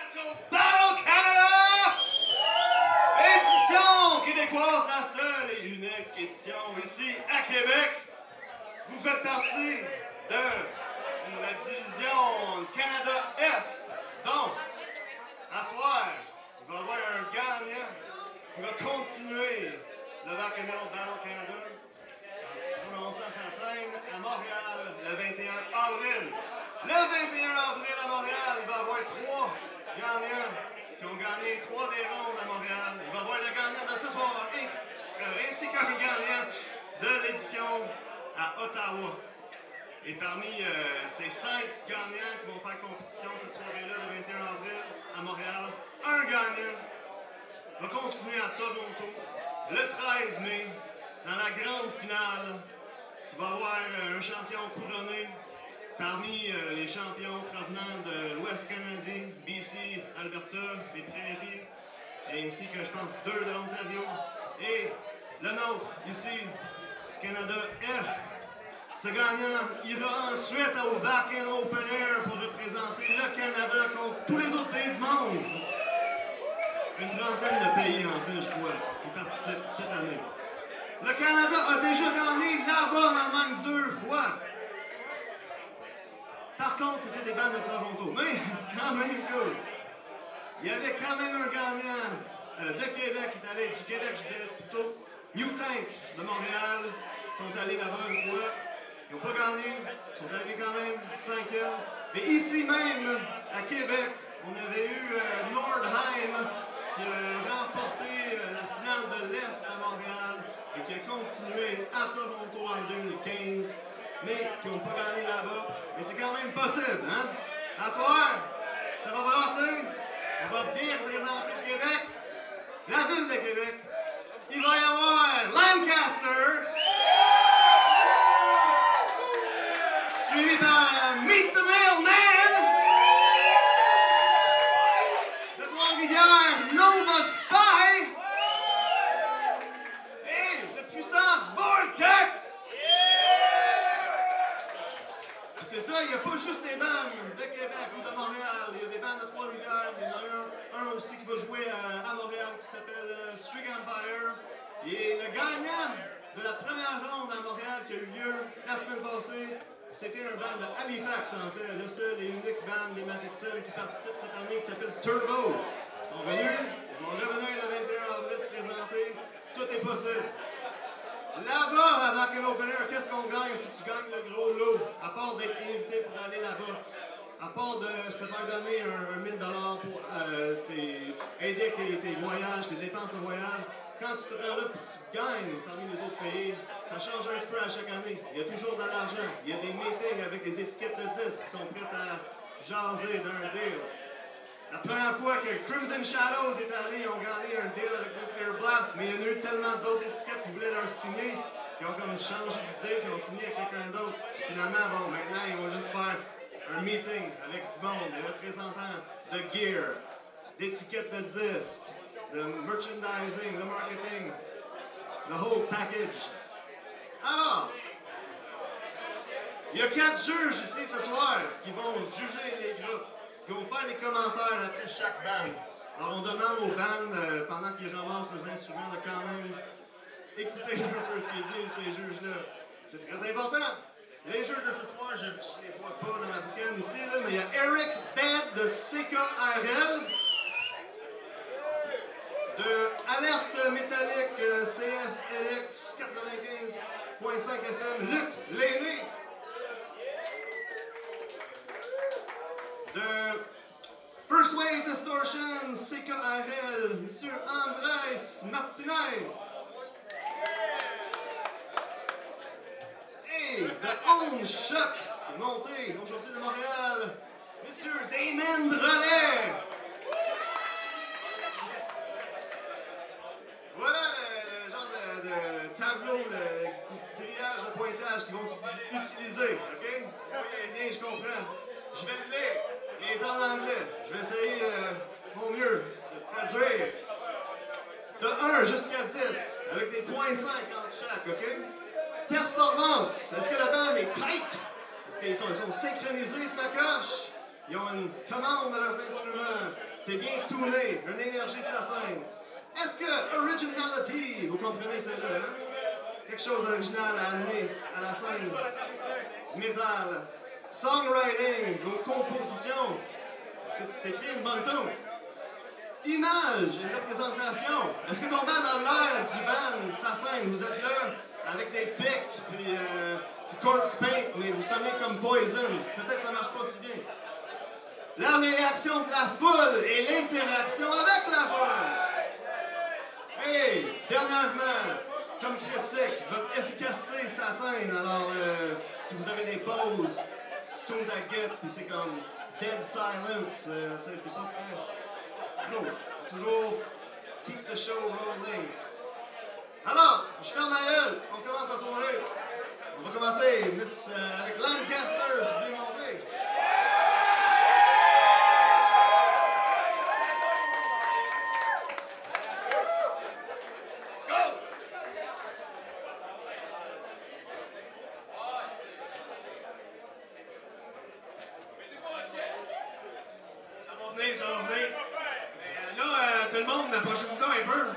Battle Canada! Édition québécoise, la seule et unique édition ici à Québec. Vous faites partie de la division Canada-Est. Donc, à soir, il va y avoir un gagnant qui va continuer le Rock'n'Roll Battle Canada en se prononçant sa scène à Montréal le 21 avril. Le 21 avril à Montréal, il va y avoir 3 gagnants qui ont gagné 3 des rondes à Montréal. Il va y avoir le gagnant de ce soir ainsi qu'un gagnant de l'édition à Ottawa. Et parmi ces 5 gagnants qui vont faire compétition cette soirée-là, le 21 avril à Montréal, un gagnant va continuer à Toronto le 13 mai dans la grande finale qui va avoir un champion couronné parmi les champions provenant de l'Ouest canadien, BC, Alberta, des Prairies, ainsi que je pense 2 de l'Ontario, et le nôtre ici du Canada-Est. Ce gagnant ira ensuite au Wacken Open Air pour représenter le Canada contre tous les autres pays du monde. Une trentaine de pays, en fait, je crois, qui participent cette année. Le Canada a déjà gagné là-bas en Allemagne 2 fois. Par contre, c'était des bandes de Toronto, mais quand même cool. Il y avait quand même un gagnant de Québec qui est allé du Québec, je dirais plutôt. New Tank de Montréal sont allés là-bas une fois. Ils n'ont pas gagné, ils sont arrivés quand même 5e. Mais ici même, à Québec, on avait eu Nordheim qui a remporté la finale de l'Est à Montréal et qui a continué à Toronto en 2015, mais qui n'ont pas gagné là-bas. Mais c'est quand même possible, hein? À soir, ça va brasser, on va bien représenter le Québec, la ville de Québec. Il va y avoir Lancaster, suivi par Meet the Mailman, de Trois-Rivières, Nova Spy, et le puissant Vortex. C'est ça, il n'y a pas juste des bandes de Québec ou de Montréal, il y a des bandes de Trois-Rivières, il y en a un aussi qui va jouer à Montréal qui s'appelle Strig Empire. Et le gagnant de la première ronde à Montréal qui a eu lieu la semaine passée, c'était un band de Halifax en fait, le seul et unique band des Maritimes qui participe cette année qui s'appelle Turbo. Ils sont venus, ils vont revenir le 21 avril se présenter, tout est possible. Là-bas, à Wacken Open Air, qu'est-ce qu'on gagne si tu gagnes le gros lot, à part d'être invité pour aller là-bas? À part de se faire donner un 1000 $ pour aider tes voyages, tes dépenses de voyage, quand tu te rends là et tu gagnes parmi les autres pays, ça change un petit peu à chaque année. Il y a toujours de l'argent. Il y a des meetings avec des étiquettes de disques qui sont prêtes à jaser d'un deal. La première fois que Crimson Shadows est allé, ils ont gagné un deal avec Nuclear Blast, mais il y en a eu tellement d'autres étiquettes qui voulaient leur signer, qui ont comme changé d'idée, qui ont signé avec quelqu'un d'autre. Finalement, bon, maintenant, ils vont juste faire un meeting avec du monde, des représentants de gear, d'étiquettes de disques, de merchandising, de marketing, the whole package. Alors, il y a 4 juges ici ce soir qui vont juger les groupes, qui vont faire des commentaires après chaque band. Alors on demande aux bands, pendant qu'ils ramassent leurs instruments, de quand même écouter un peu ce qu'ils disent, ces juges-là. C'est très important. Les juges de ce soir, je ne les vois pas dans la boucane ici, là, mais il y a Eric Bed de CKRL, de Alerte Métallique CFLX 95.5 FM, Luc Léné, de First Wave Distortion CKRL, M. Andrés Martinez, et de On Choc, qui est monté aujourd'hui de Montréal, M. Damon Drolet. Voilà le genre de tableau, le grillage de pointage qu'ils vont utiliser, ok? Oui, bien, je comprends. Je vais le lire, il est en anglais. Je vais essayer mon mieux de traduire. De 1 jusqu'à 10, avec des points 5 entre chaque, ok? Performance. Est-ce que la bande est tight? Est-ce qu'ils sont synchronisés, ça coche? Ils ont une commande de leurs instruments. C'est bien tuné, une énergie sur la scène. Est-ce que originality, vous comprenez cela, hein? Quelque chose d'original à amener à la scène. Métal. Songwriting, vos compositions. Est-ce que tu t'écris une bonne tune? Image et représentation. Est-ce que ton band a l'air du band, sa scène? Vous êtes là avec des pics, puis c'est corpse paint, mais vous sonnez comme Poison. Peut-être que ça marche pas si bien. La réaction de la foule et l'interaction avec la foule. Hey, dernièrement, comme critique, votre efficacité, sa scène. Alors, si vous avez des pauses, tu tournes ta guette, puis c'est comme dead silence, tu sais, c'est pas très flow. Toujours keep the show rolling. Alors, je ferme ma gueule, on commence la soirée. On va commencer, avec Lancaster, je vous l'ai montré. Ça va venir. Mais là, tout le monde, approchez-vous donc un peu.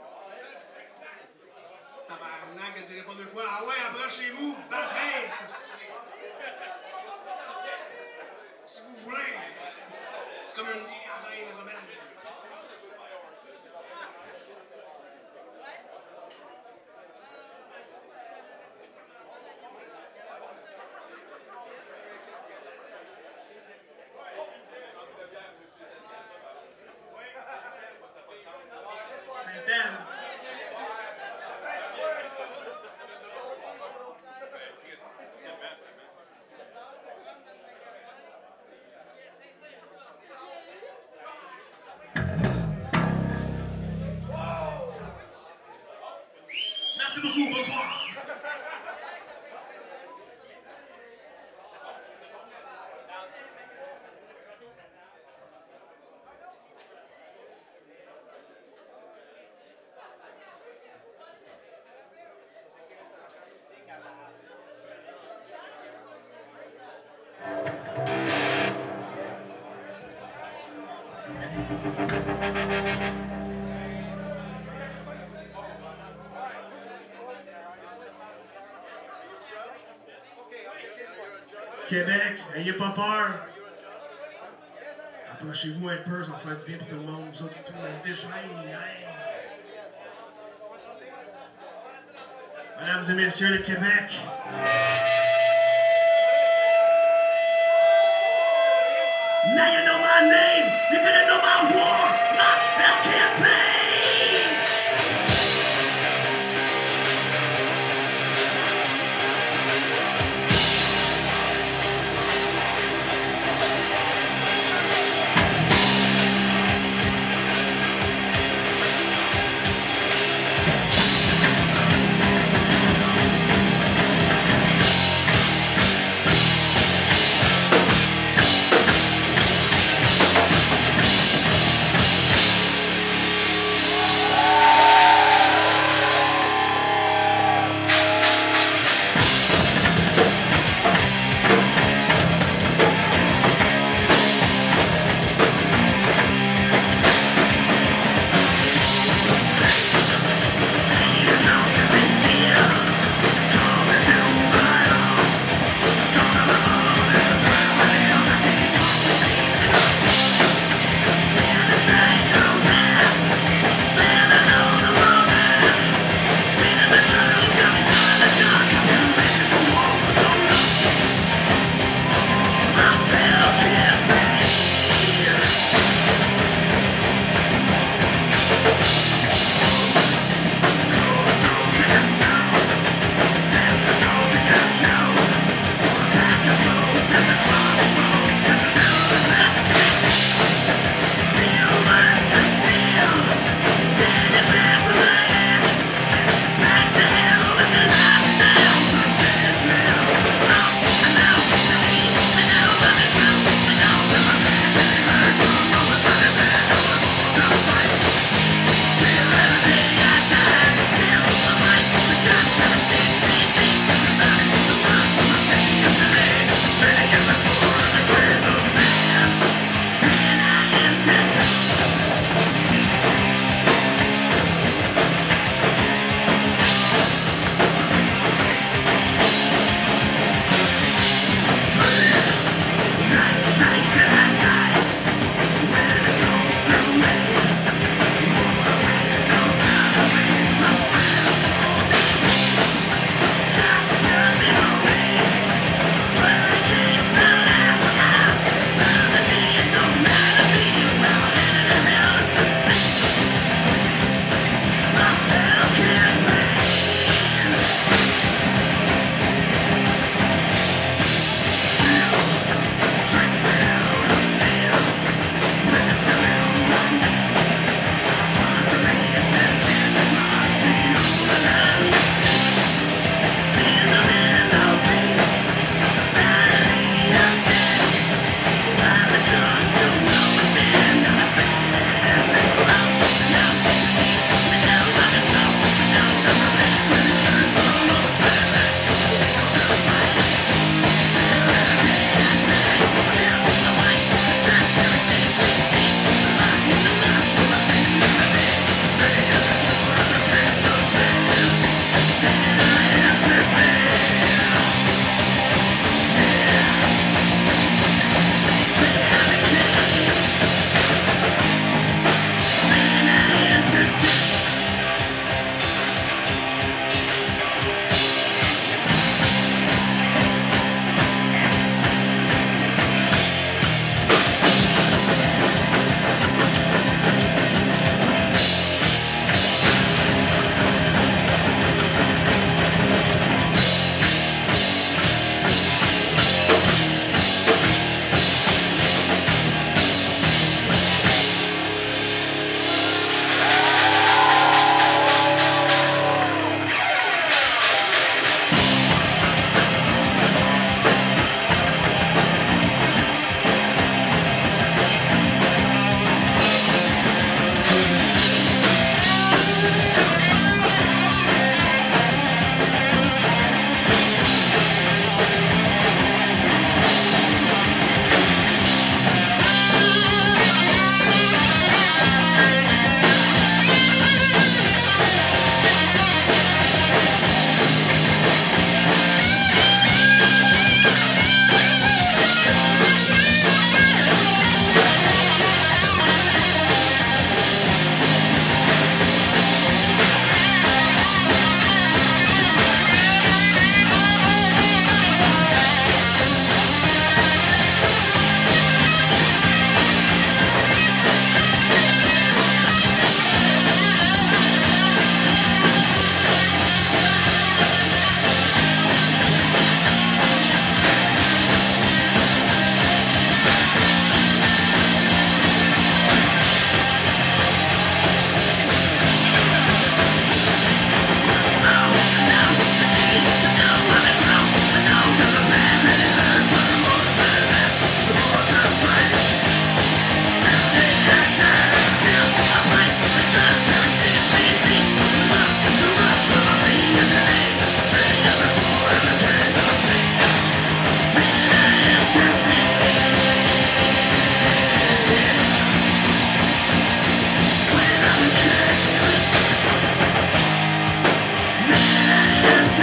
Tabarnak, elle dirait pas deux fois. Ah ouais, approchez-vous, bâtisse. Si vous voulez. C'est comme une reine romaine. Merci beaucoup, bonsoir. Québec, ayez pas peur. Approchez-vous un peu, ça va faire du bien pour tout le monde. Vous autres, tout, on se déchaîne. Mesdames et messieurs, le Québec. Now you know my name, you're gonna know my war, my campaign.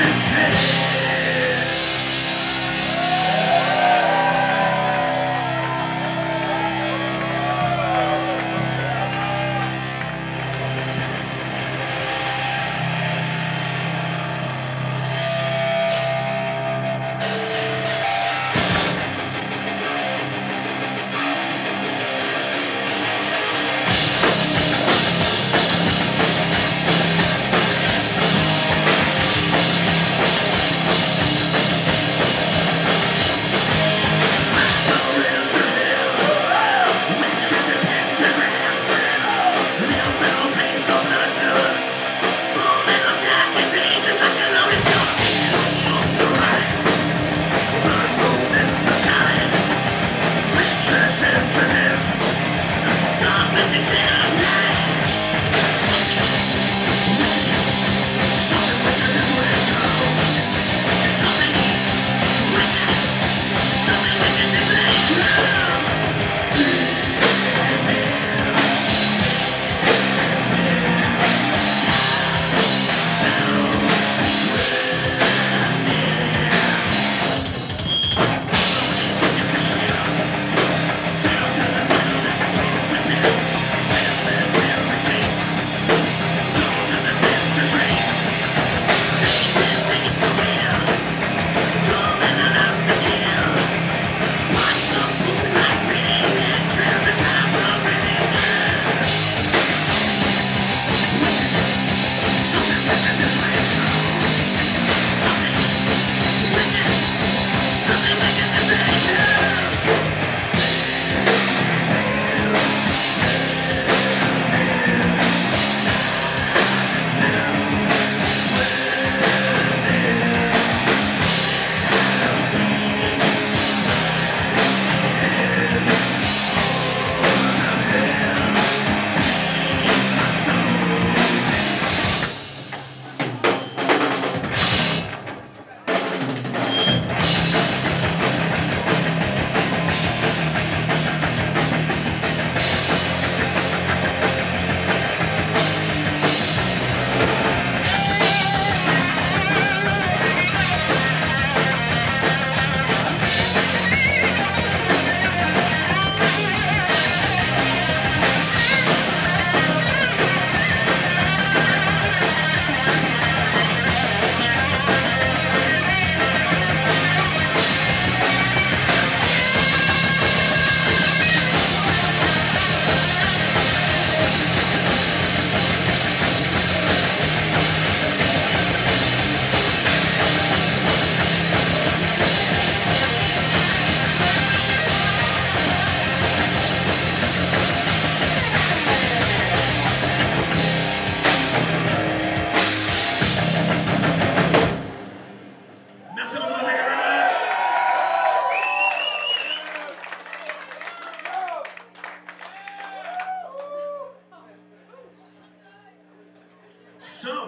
So,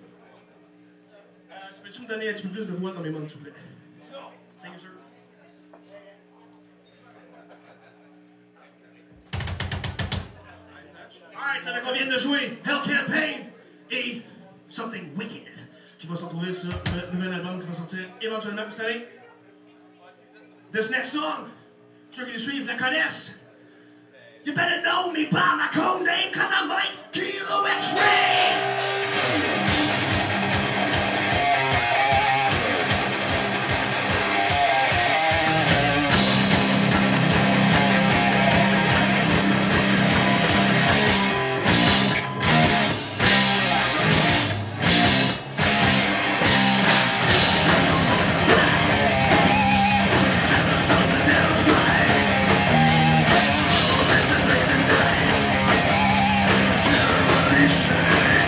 peux-tu me donner un petit peu plus de voix dans mes modes, s'il vous plaît? Thank you, sir. Alright, ça fait qu'on vient de jouer Hell Campaign et Something Wicked, qui va se retrouver sur le nouvel album qui va sortir éventuellement cette année. This next song, ceux qui le suivent la connaissent. You better know me by my code name, cause I'm like Kilo X-Ray! Say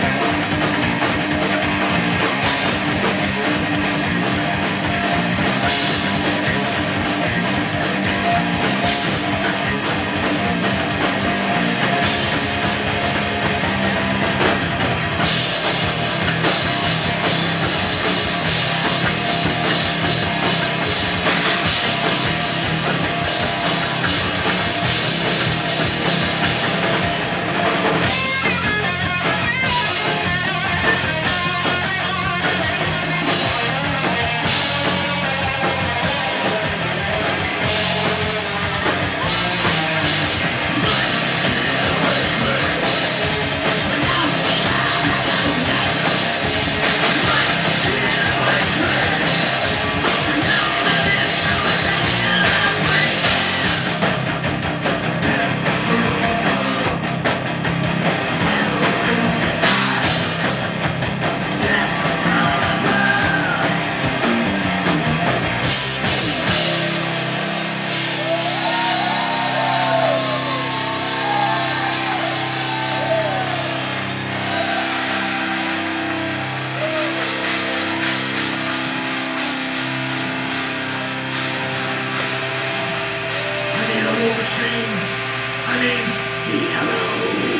Machine. I mean, hero.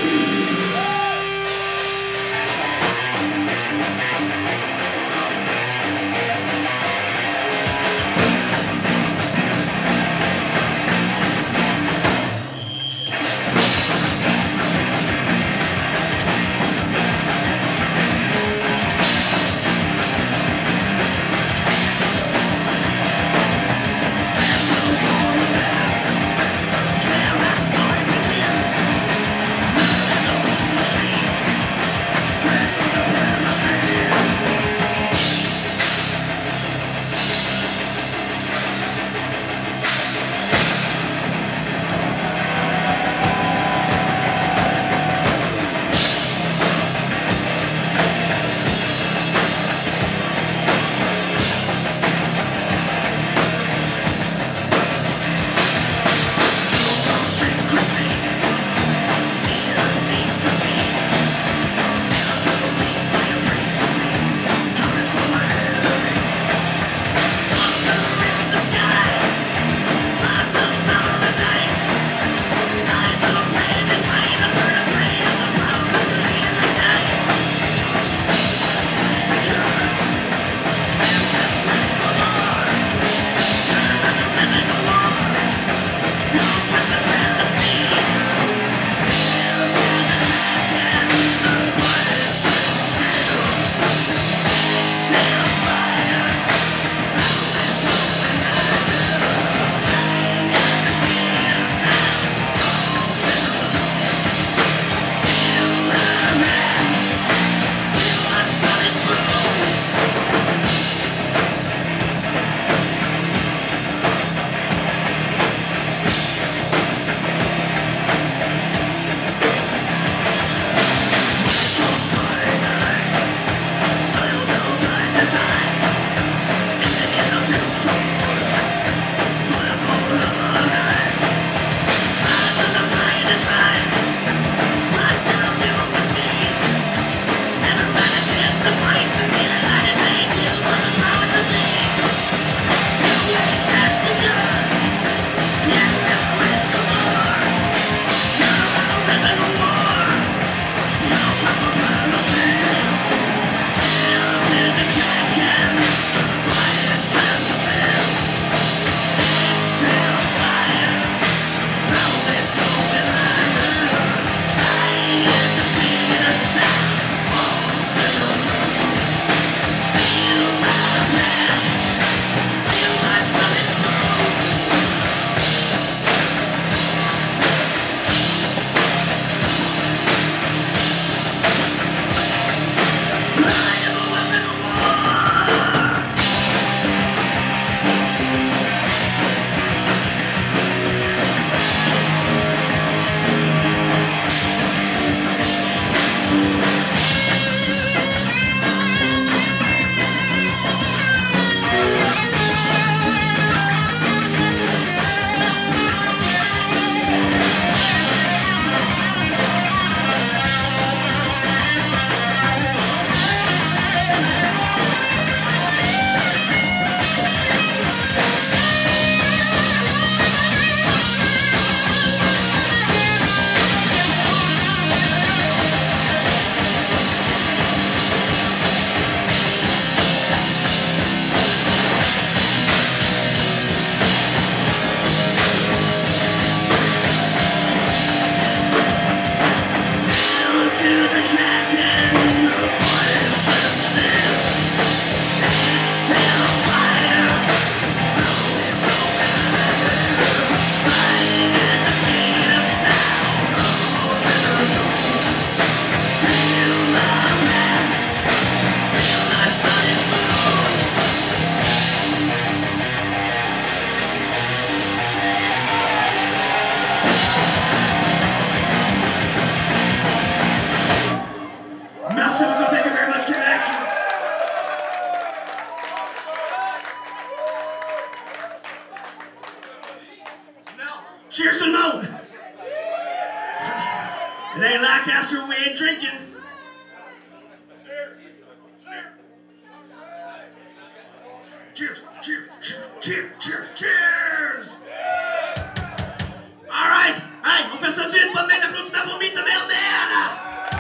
Cheers! Alright! Hey, on fait ça vite! Bonne main d'applaudissement pour Meet the Mailman!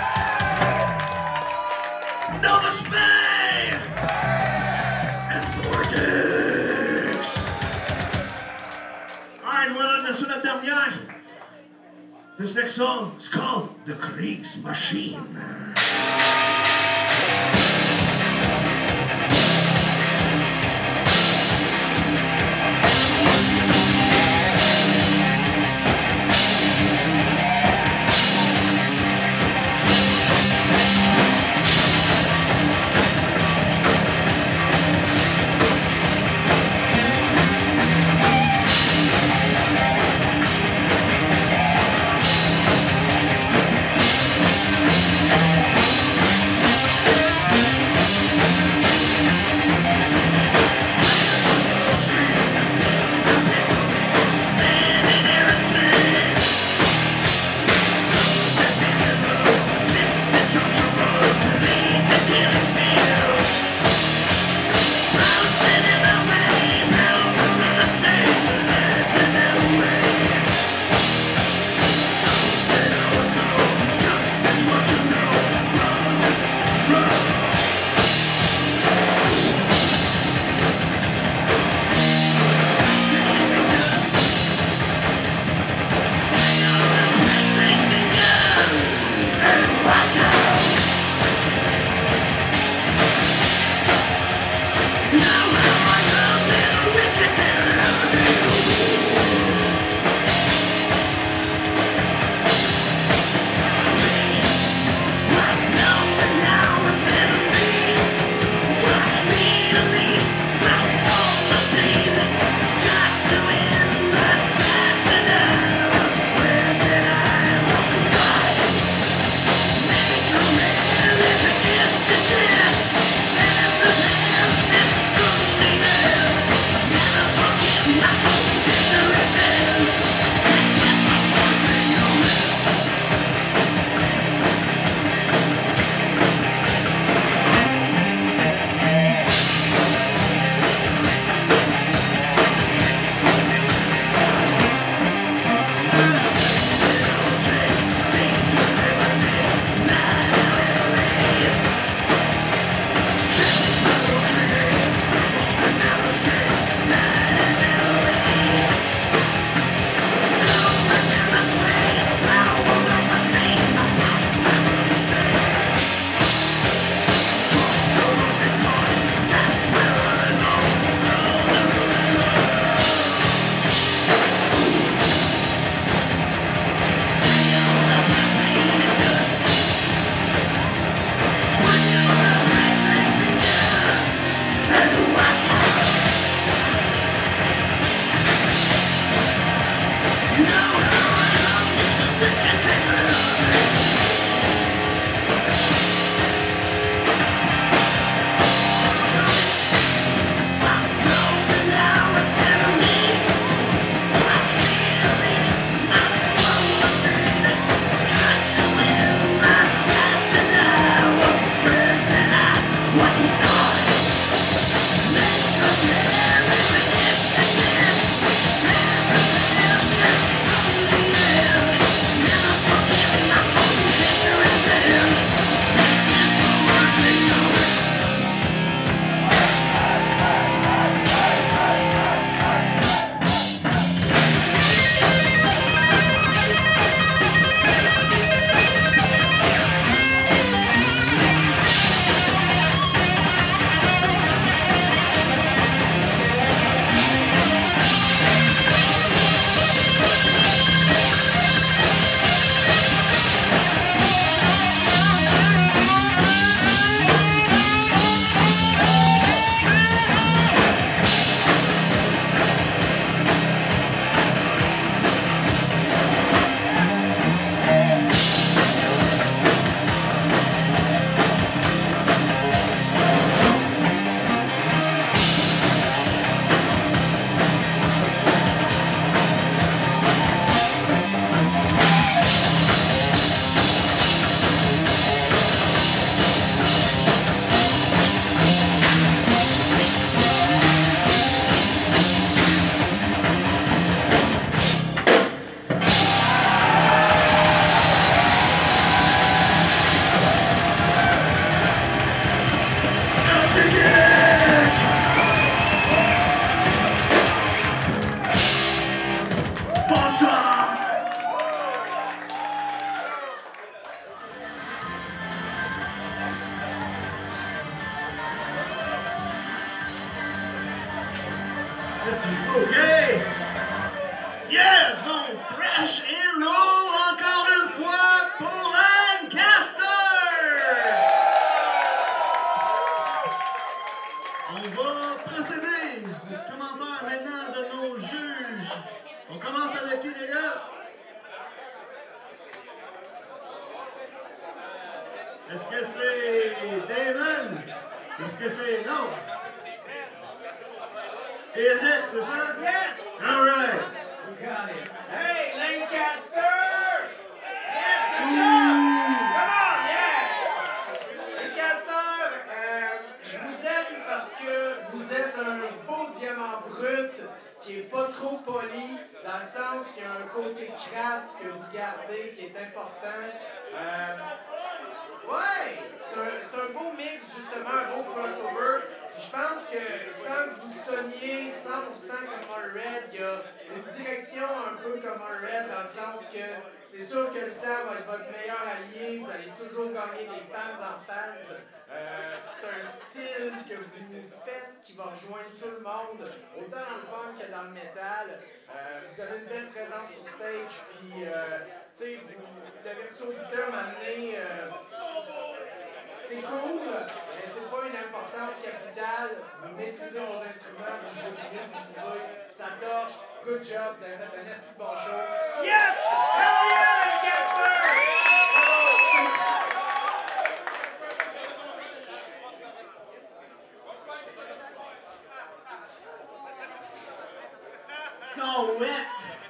Nova Spay! And Vortex! Alright, voilà, sur notre dernière. This next song is called The Kriegsmaschine. OK! Yeah! Du bon thrash and roll encore une fois pour Lancaster! On va procéder aux commentaires maintenant de nos juges. On commence avec qui, les gars? Est-ce que c'est Damon? Est-ce que c'est... Non! Eric, c'est ça? Yes! All right! You got it. Hey, Lancaster! Yes, good job! Come on, yes! Lancaster, je vous aime parce que vous êtes un beau diamant brut qui est pas trop poli, dans le sens qu'il y a un côté crasse que vous gardez qui est important. Ouais, c'est un beau mix, justement, un beau crossover. Je pense que sans que vous sonniez 100% comme Allred, il y a une direction un peu comme Allred, dans le sens que c'est sûr que le temps va être votre meilleur allié, vous allez toujours gagner des fans en fans. C'est un style que vous faites qui va rejoindre tout le monde, autant dans le punk que dans le metal. Vous avez une belle présence sur stage, puis tu sais, la virtuosité m'a amené. C'est cool, mais c'est pas une importance capitale. Vous maîtrisez vos instruments, vous jouez du mieux que vous pouvez. Ça torche. Good job, vous avez fait un esti bon show. Yes! Hell yeah, Lancaster! So wet!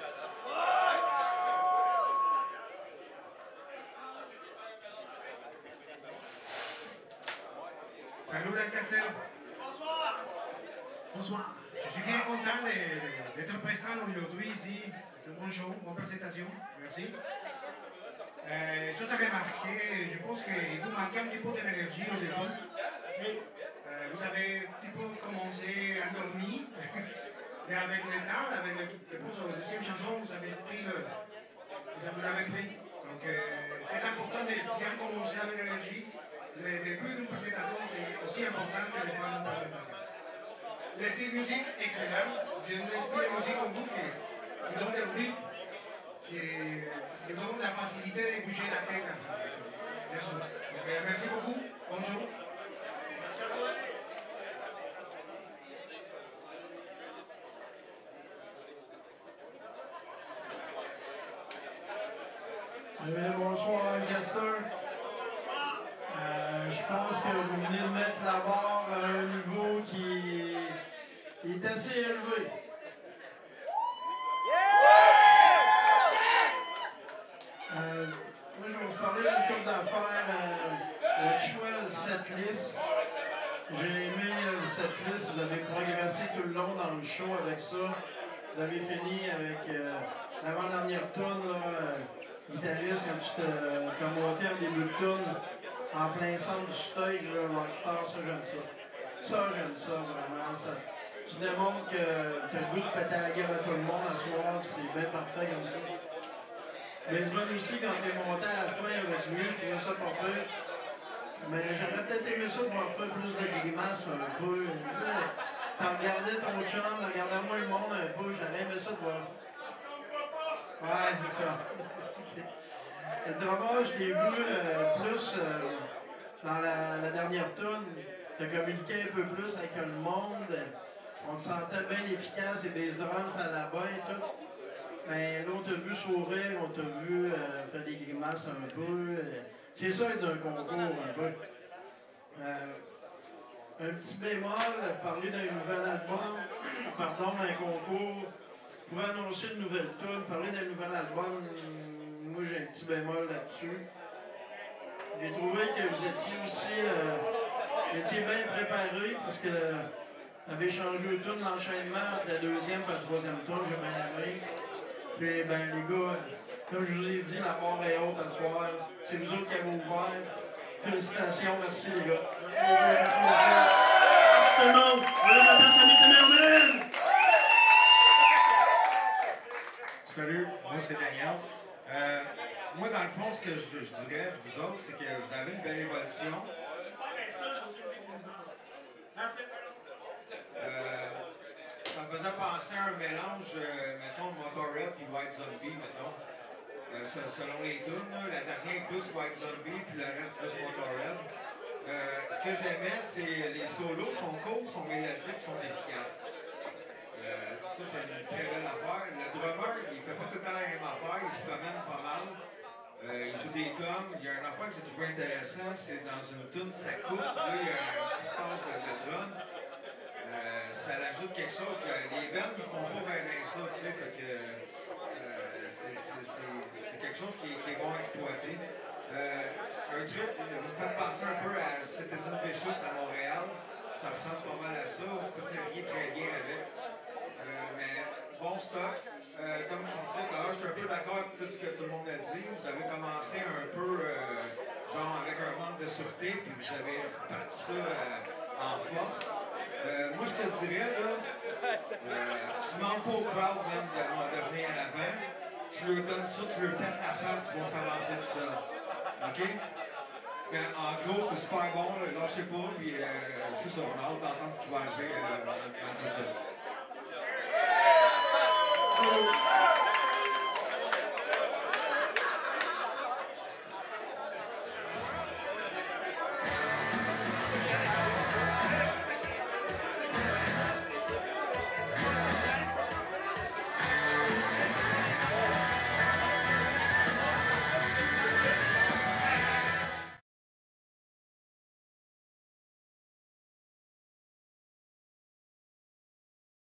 Salut Lancaster. Bonsoir! Bonsoir! Je suis bien content d'être présent aujourd'hui ici. C'est un bon show, bonne présentation. Merci. Chose à remarquer, je pense qu'il vous manquait un petit peu d'énergie au début. Vous avez un petit peu commencé endormi, mais avec le temps, avec la deuxième chanson, vous avez pris vous l'avez pris. Donc c'est important de bien commencer avec l'énergie. Le début d'une présentation, c'est aussi important que le fin d'une présentation. Le style musique, excellent. J'aime le style musique comme vous qui donne le rythme, qui donne la facilité de bouger la tête un peu. J'aime ça. Donc, merci beaucoup. Bonjour. Merci à toi. Bonsoir, Lancaster. Je pense que vous venez de mettre la barre à un niveau qui est assez élevé. Moi, je vais vous parler d'une couple d'affaires. Votre choix, le setlist. J'ai aimé le setlist. Vous avez progressé tout le long dans le show avec ça. Vous avez fini avec l'avant-dernière tune, guitariste, quand tu t'as monté en début de tune. En plein centre du stage, le Rockstar, ça j'aime ça. Ça j'aime ça vraiment. Ça, tu démontres que tu as le goût de péter la gueule à tout le monde à soir, c'est bien parfait comme ça. Baseball aussi, quand tu es monté à la fin avec lui, je trouvais ça pas pire. Mais j'aurais peut-être aimé ça pour faire plus de grimaces un peu. Tu sais, t'en regardais ton chum, t'en regardais moins le monde un peu, j'aurais aimé ça de voir. Ouais, c'est ça. Le drummer, je l'ai vu plus dans la dernière tune. Tu as communiqué un peu plus avec le monde. On te sentait bien efficace, les bass drums à la bain et tout. Mais là, on t'a vu sourire, on t'a vu faire des grimaces un peu. C'est ça être d'un concours un peu. Un petit bémol, parler d'un nouvel album, pardon, d'un concours. Pour annoncer une nouvelle tune, parler d'un nouvel album. Moi, j'ai un petit bémol là-dessus. J'ai trouvé que vous étiez aussi bien préparé parce que vous avez changé le tour de l'enchaînement entre la deuxième et la troisième tour, j'ai bien aimé. Puis, ben, les gars, comme je vous ai dit, la barre est haute à ce soir. C'est vous autres qui avez ouvert. Félicitations, merci les gars. Merci, merci, merci. Merci tout le monde. On laisse la place à Nick Merman. Salut, moi c'est Daniel. Moi, dans le fond, ce que je dirais, vous autres, c'est que vous avez une belle évolution. Ça me faisait faisait penser à un mélange, mettons, Motorhead puis White Zombie, mettons. Selon les tunes, la dernière plus White Zombie, puis le reste plus Motorhead. Ce que j'aimais, c'est les solos sont courts, sont mélodiques, sont efficaces. Ça, c'est une très belle affaire. Le drummer, il fait pas tout le temps la même affaire, il se promène pas mal. Il joue des tomes. Il y a une affaire que j'ai trouvé intéressant, c'est dans une tune, ça coupe, là, il y a un petit passe de drum. Ça l'ajoute quelque chose que les bands ils font pas bien ça, tu sais, fait que c'est quelque chose qui est bon à exploiter. Un truc, vous me faites penser un peu à Citizen Vicious à Montréal, ça ressemble pas mal à ça, vous faites rien très bien avec. Mais bon stock. Comme tu disais, là, je suis un peu d'accord avec tout ce que tout le monde a dit. Vous avez commencé un peu genre avec un manque de sûreté, puis vous avez reparti ça en force. Moi, je te dirais, là, tu demandes pas au crowd même de venir à l'avant. Tu leur donnes ça, tu leur pètes la face, ils vont s'avancer tout seul. OK? Mais en gros, c'est super bon, lâchez pas, puis c'est ça, on a hâte d'entendre ce qui va arriver dans le futur. So,